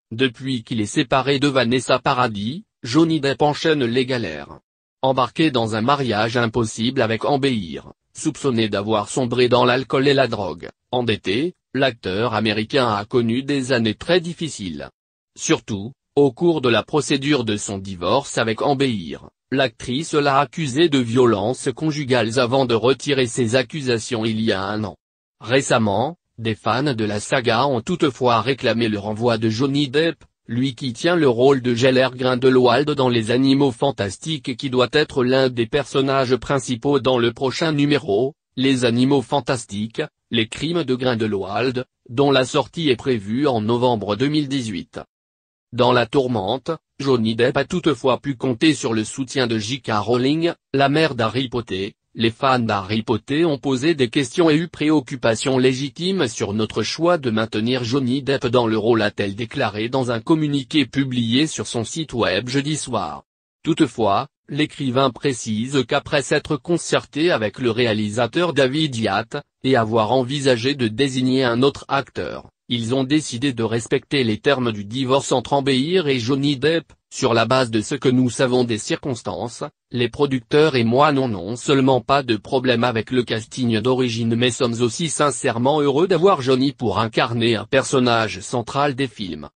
Depuis qu'il est séparé de Vanessa Paradis, Johnny Depp enchaîne les galères. Embarqué dans un mariage impossible avec Amber Heard, soupçonné d'avoir sombré dans l'alcool et la drogue, endetté, l'acteur américain a connu des années très difficiles. Surtout, au cours de la procédure de son divorce avec Amber Heard, l'actrice l'a accusé de violences conjugales avant de retirer ses accusations il y a un an. Récemment, des fans de la saga ont toutefois réclamé le renvoi de Johnny Depp, lui qui tient le rôle de Geller Grindelwald dans Les Animaux Fantastiques et qui doit être l'un des personnages principaux dans le prochain numéro, Les Animaux Fantastiques, les crimes de Grindelwald, dont la sortie est prévue en novembre 2018. Dans la tourmente, Johnny Depp a toutefois pu compter sur le soutien de J.K. Rowling, la mère d'Harry Potter. Les fans d'Harry Potter ont posé des questions et eu préoccupations légitimes sur notre choix de maintenir Johnny Depp dans le rôle, a-t-elle déclaré dans un communiqué publié sur son site web jeudi soir. Toutefois, l'écrivain précise qu'après s'être concerté avec le réalisateur David Yates, et avoir envisagé de désigner un autre acteur, ils ont décidé de respecter les termes du divorce entre Amber Heard et Johnny Depp. Sur la base de ce que nous savons des circonstances, les producteurs et moi n'ont non seulement pas de problème avec le casting d'origine mais sommes aussi sincèrement heureux d'avoir Johnny pour incarner un personnage central des films.